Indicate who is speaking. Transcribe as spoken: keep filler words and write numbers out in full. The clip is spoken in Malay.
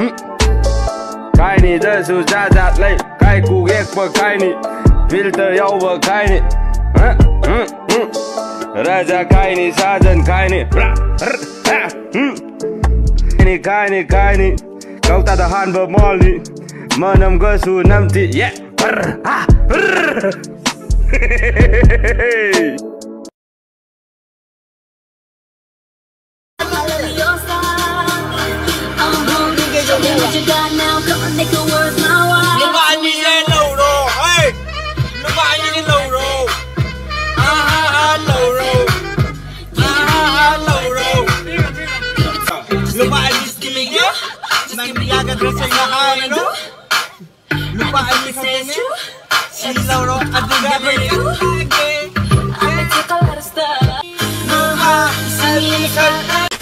Speaker 1: Kai ni da su ja ja lay, kai ku ghét và kai ni filter yêu và kai ni. Raja kai ni sajan kai ni. Ni kai ni kai ni. Kau tak tahan bermoli, menam ke su nanti. Yeah.
Speaker 2: Lúc anh đi lên lầu đồ, ê, lúc anh đi lên lầu đồ, ha ha ha lầu đồ, ha ha ha lầu đồ. Lúc anh đi skimming ya, nanti agak dressing mahal itu. Lupa anh đi skimming, si lầu đồ ada gabe. Ah, si